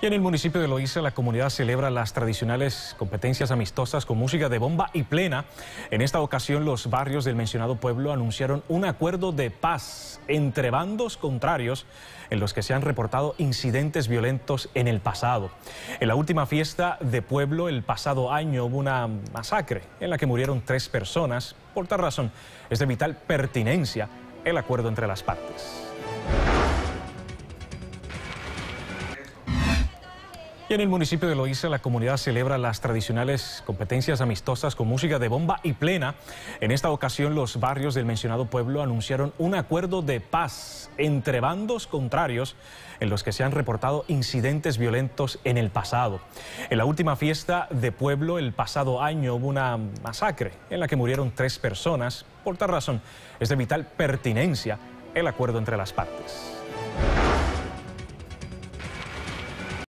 Y en el municipio de Loíza, la comunidad celebra las tradicionales competencias amistosas con música de bomba y plena. En esta ocasión, los barrios del mencionado pueblo anunciaron un acuerdo de paz entre bandos contrarios en los que se han reportado incidentes violentos en el pasado. En la última fiesta de pueblo, el pasado año, hubo una masacre en la que murieron 3 personas. Por tal razón, es de vital pertinencia el acuerdo entre las partes. Y en el municipio de Loíza, la comunidad celebra las tradicionales competencias amistosas con música de bomba y plena. En esta ocasión, los barrios del mencionado pueblo anunciaron un acuerdo de paz entre bandos contrarios en los que se han reportado incidentes violentos en el pasado. En la última fiesta de pueblo, el pasado año, hubo una masacre en la que murieron 3 personas. Por tal razón, es de vital pertinencia el acuerdo entre las partes.